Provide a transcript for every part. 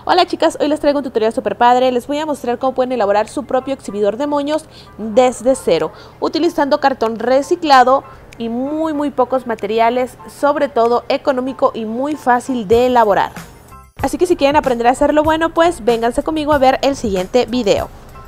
Hola chicas, hoy les traigo un tutorial super padre. Les voy a mostrar cómo pueden elaborar su propio exhibidor de moños desde cero, utilizando cartón reciclado y muy pocos materiales, sobre todo económico y muy fácil de elaborar. Así que si quieren aprender a hacerlo bueno, pues vénganse conmigo a ver el siguiente video.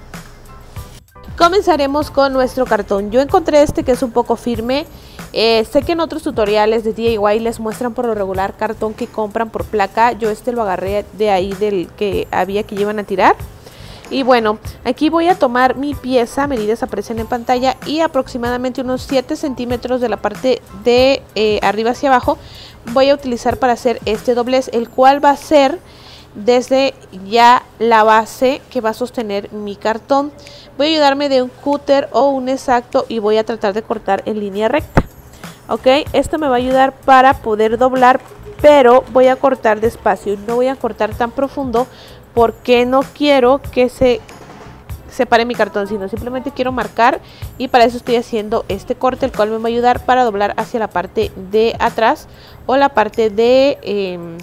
Comenzaremos con nuestro cartón. Yo encontré este que es un poco firme. Sé que en otros tutoriales de DIY les muestran por lo regular cartón que compran por placa. Yo este lo agarré de ahí del que había que llevan a tirar. Y bueno, aquí voy a tomar mi pieza, medidas aparecen en pantalla, y aproximadamente unos 7 centímetros de la parte de arriba hacia abajo voy a utilizar para hacer este doblez, el cual va a ser desde ya la base que va a sostener mi cartón. Voy a ayudarme de un cúter o un exacto y voy a tratar de cortar en línea recta. Ok, esto me va a ayudar para poder doblar, pero voy a cortar despacio, no voy a cortar tan profundo porque no quiero que se separe mi cartón, sino simplemente quiero marcar, y para eso estoy haciendo este corte, el cual me va a ayudar para doblar hacia la parte de atrás o la parte de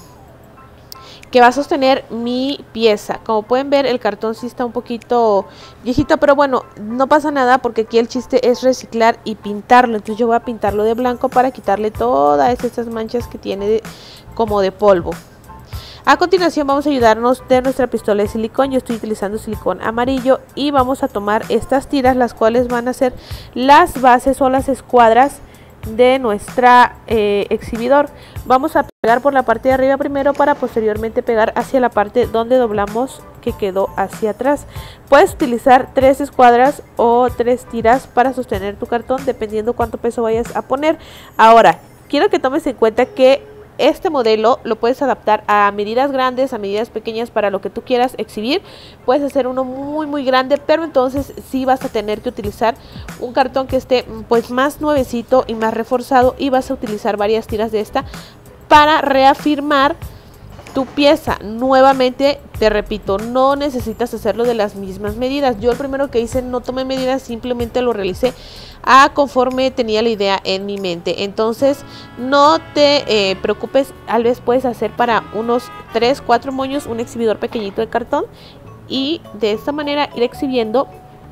que va a sostener mi pieza. Como pueden ver, el cartón sí está un poquito viejito, pero bueno, no pasa nada porque aquí el chiste es reciclar y pintarlo. Entonces yo voy a pintarlo de blanco para quitarle todas estas manchas que tiene como de polvo. A continuación vamos a ayudarnos de nuestra pistola de silicón. Yo estoy utilizando silicón amarillo y vamos a tomar estas tiras, las cuales van a ser las bases o las escuadras de nuestra exhibidor. Vamos a pegar por la parte de arriba primero para posteriormente pegar hacia la parte donde doblamos, que quedó hacia atrás. Puedes utilizar 3 escuadras o 3 tiras para sostener tu cartón, dependiendo cuánto peso vayas a poner. Ahora, quiero que tomes en cuenta que este modelo lo puedes adaptar a medidas grandes, a medidas pequeñas, para lo que tú quieras exhibir. Puedes hacer uno muy grande, pero entonces sí vas a tener que utilizar un cartón que esté pues más nuevecito y más reforzado, y vas a utilizar varias tiras de esta para reafirmar tu pieza. Nuevamente te repito, no necesitas hacerlo de las mismas medidas. Yo el primero que hice no tomé medidas, simplemente lo realicé conforme tenía la idea en mi mente. Entonces no te preocupes, tal vez puedes hacer para unos 3-4 moños un exhibidor pequeñito de cartón, y de esta manera ir exhibiendo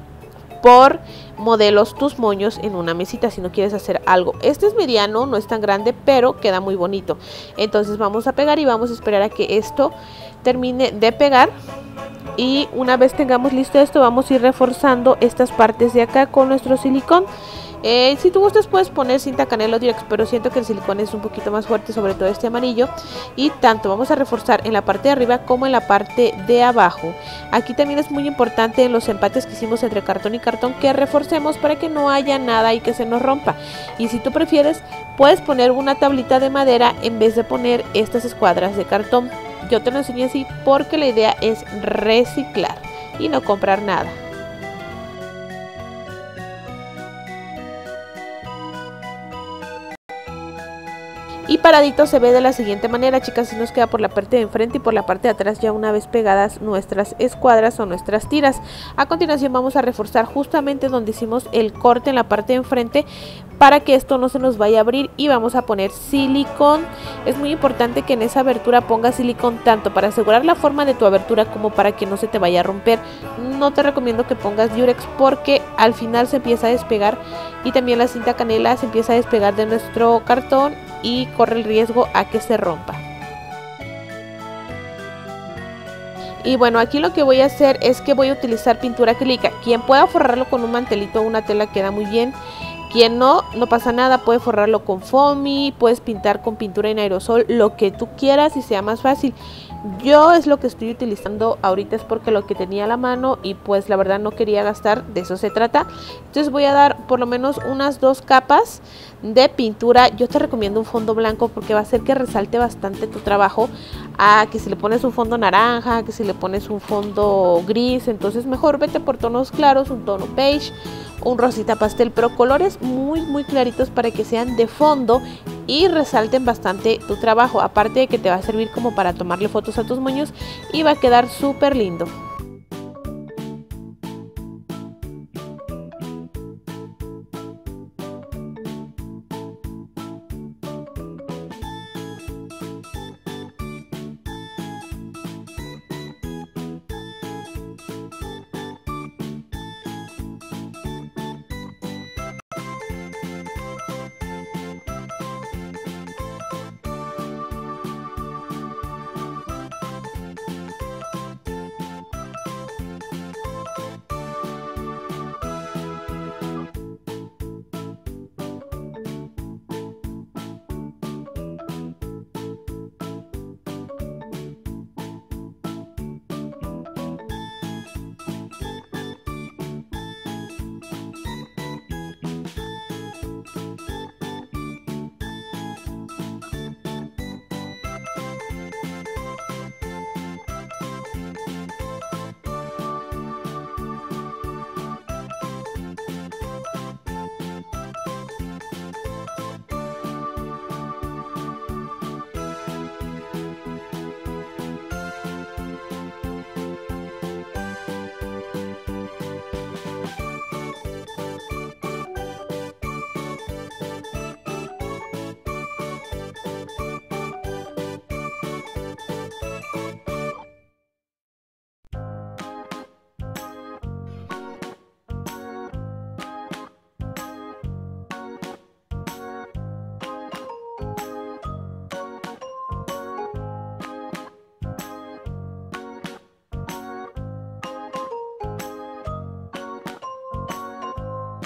por modelos tus moños en una mesita si no quieres hacer algo. Este es mediano, no es tan grande, pero queda muy bonito. Entonces vamos a pegar y vamos a esperar a que esto termine de pegar, y una vez tengamos listo esto, vamos a ir reforzando estas partes de acá con nuestro silicón. Si tú gustas puedes poner cinta canela o Durex, pero siento que el silicón es un poquito más fuerte, sobre todo este amarillo. Y tanto vamos a reforzar en la parte de arriba como en la parte de abajo. Aquí también es muy importante en los empates que hicimos entre cartón y cartón que reforcemos para que no haya nada y que se nos rompa. Y si tú prefieres, puedes poner una tablita de madera en vez de poner estas escuadras de cartón. Yo te lo enseñé así porque la idea es reciclar y no comprar nada. Y paradito se ve de la siguiente manera, chicas. Si nos queda por la parte de enfrente y por la parte de atrás, ya una vez pegadas nuestras escuadras o nuestras tiras. A continuación vamos a reforzar justamente donde hicimos el corte en la parte de enfrente, para que esto no se nos vaya a abrir, y vamos a poner silicón. Es muy importante que en esa abertura pongas silicón, tanto para asegurar la forma de tu abertura como para que no se te vaya a romper. No te recomiendo que pongas Durex porque al final se empieza a despegar, y también la cinta canela se empieza a despegar de nuestro cartón y corre el riesgo a que se rompa. Y bueno, aquí lo que voy a hacer es que voy a utilizar pintura acrílica. Quien pueda forrarlo con un mantelito o una tela queda muy bien. Quien no, no pasa nada, puede forrarlo con foamy, puedes pintar con pintura en aerosol, lo que tú quieras y sea más fácil. Yo es lo que estoy utilizando ahorita, es porque lo que tenía a la mano y pues la verdad no quería gastar, de eso se trata. Entonces voy a dar por lo menos unas 2 capas de pintura. Yo te recomiendo un fondo blanco porque va a hacer que resalte bastante tu trabajo, a que si le pones un fondo naranja, que si le pones un fondo gris. Entonces mejor vete por tonos claros, un tono beige, un rosita pastel, pero colores muy claritos para que sean de fondo y resalten bastante tu trabajo, aparte de que te va a servir como para tomarle fotos a tus moños y va a quedar súper lindo.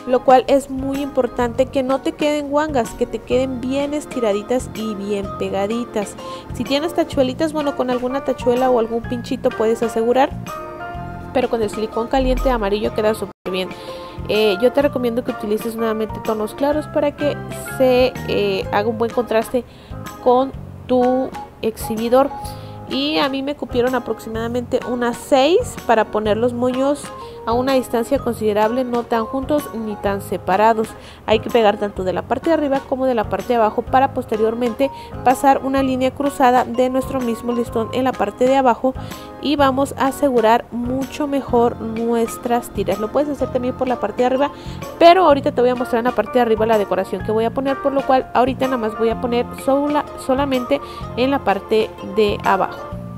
lo cual es muy importante que no te queden guangas, que te queden bien estiraditas y bien pegaditas. Si tienes tachuelitas, bueno, con alguna tachuela o algún pinchito puedes asegurar, pero con el silicón caliente amarillo queda súper bien. Yo te recomiendo que utilices nuevamente tonos claros para que se haga un buen contraste con tu exhibidor. Y a mí me cupieron aproximadamente unas 6 para poner los moños a una distancia considerable, no tan juntos ni tan separados. Hay que pegar tanto de la parte de arriba como de la parte de abajo para posteriormente pasar una línea cruzada de nuestro mismo listón en la parte de abajo, y vamos a asegurar mucho mejor nuestras tiras. Lo puedes hacer también por la parte de arriba, pero ahorita te voy a mostrar en la parte de arriba la decoración que voy a poner, por lo cual ahorita nada más voy a poner solamente en la parte de abajo.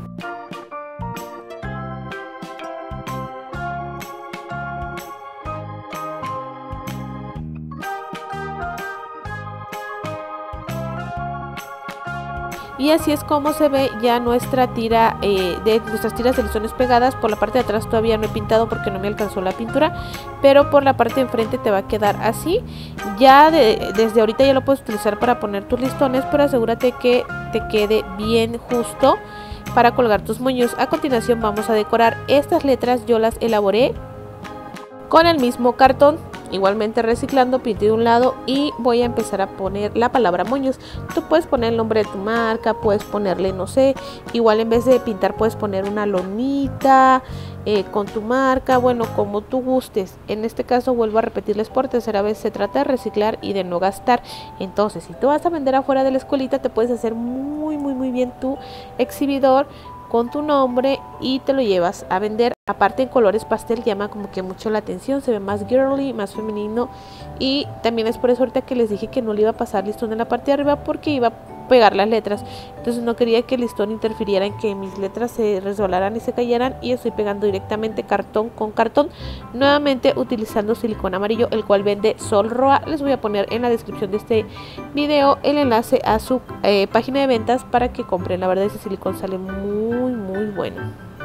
Y así es como se ve ya nuestra tira, de nuestras tiras de listones pegadas. Por la parte de atrás todavía no he pintado porque no me alcanzó la pintura, pero por la parte de enfrente te va a quedar así. Ya desde ahorita ya lo puedes utilizar para poner tus listones, pero asegúrate que te quede bien justo para colgar tus moños. A continuación vamos a decorar estas letras. Yo las elaboré con el mismo cartón, igualmente reciclando, pinté de un lado y voy a empezar a poner la palabra moños. Tú puedes poner el nombre de tu marca, puedes ponerle, no sé, igual en vez de pintar puedes poner una lonita con tu marca, bueno, como tú gustes. En este caso, vuelvo a repetirles por tercera vez, se trata de reciclar y de no gastar. Entonces, si tú vas a vender afuera de la escuelita, te puedes hacer muy bien tu exhibidor con tu nombre y te lo llevas a vender. Aparte, en colores pastel llama como que mucho la atención, se ve más girly, más femenino, y también es por eso ahorita que les dije que no le iba a pasar listón en la parte de arriba porque iba a pegar las letras. Entonces no quería que el listón interfiriera en que mis letras se resbalaran y se cayeran, y estoy pegando directamente cartón con cartón, nuevamente utilizando silicón amarillo, el cual vende Sol Roa. Les voy a poner en la descripción de este video el enlace a su página de ventas para que compren. La verdad, ese silicón sale muy bueno.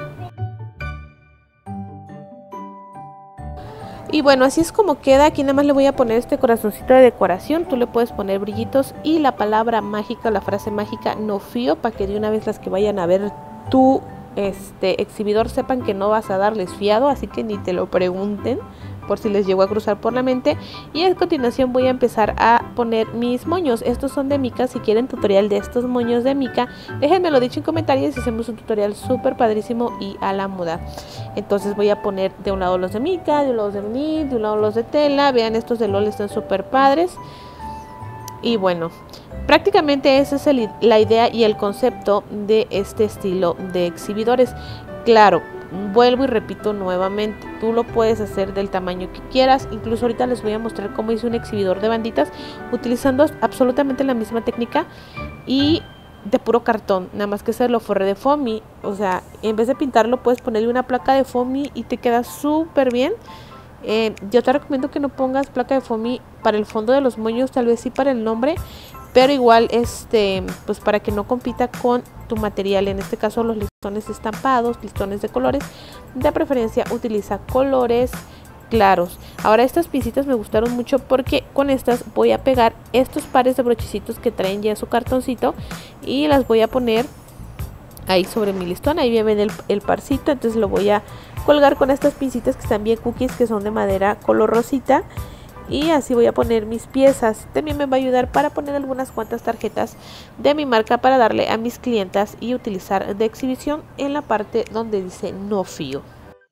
Y bueno, así es como queda. Aquí nada más le voy a poner este corazoncito de decoración. Tú le puedes poner brillitos y la palabra mágica, la frase mágica, no fío, para que de una vez las que vayan a ver tu exhibidor sepan que no vas a darles fiado, así que ni te lo pregunten por si les llegó a cruzar por la mente. Y a continuación voy a empezar a poner mis moños. Estos son de mica. Si quieren tutorial de estos moños de mica, déjenmelo dicho en comentarios y hacemos un tutorial súper padrísimo y a la moda. Entonces voy a poner de un lado los de mica, de un lado de vinil, de un lado los de tela. Vean, estos de LOL están súper padres. Y bueno, prácticamente esa es la idea y el concepto de este estilo de exhibidores. Claro, vuelvo y repito nuevamente, tú lo puedes hacer del tamaño que quieras. Incluso ahorita les voy a mostrar cómo hice un exhibidor de banditas utilizando absolutamente la misma técnica y de puro cartón, nada más que se lo forré de foamy. O sea, en vez de pintarlo puedes ponerle una placa de foamy y te queda súper bien. Yo te recomiendo que no pongas placa de foamy para el fondo de los moños, tal vez sí para el nombre, pero igual pues para que no compita con tu material. En este caso los listones estampados, listones de colores, de preferencia utiliza colores claros. Ahora, estas pincitas me gustaron mucho porque con estas voy a pegar estos pares de brochecitos que traen ya su cartoncito y las voy a poner ahí sobre mi listón. Ahí viene el parcito, entonces lo voy a colgar con estas pincitas que están bien cookies, que son de madera color rosita, y así voy a poner mis piezas. También me va a ayudar para poner algunas cuantas tarjetas de mi marca para darle a mis clientas y utilizar de exhibición en la parte donde dice no fío.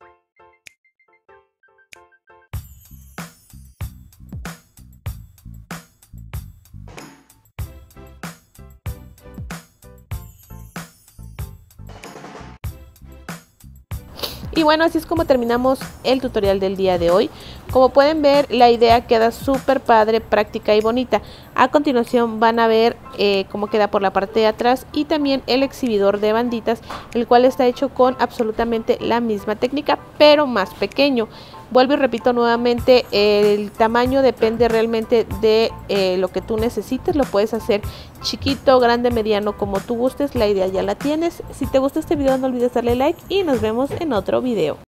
Y bueno, así es como terminamos el tutorial del día de hoy. Como pueden ver, la idea queda súper padre, práctica y bonita. A continuación van a ver cómo queda por la parte de atrás y también el exhibidor de banditas, el cual está hecho con absolutamente la misma técnica, pero más pequeño. Vuelvo y repito nuevamente, el tamaño depende realmente de lo que tú necesites. Lo puedes hacer chiquito, grande, mediano, como tú gustes. La idea ya la tienes. Si te gusta este video, no olvides darle like y nos vemos en otro video.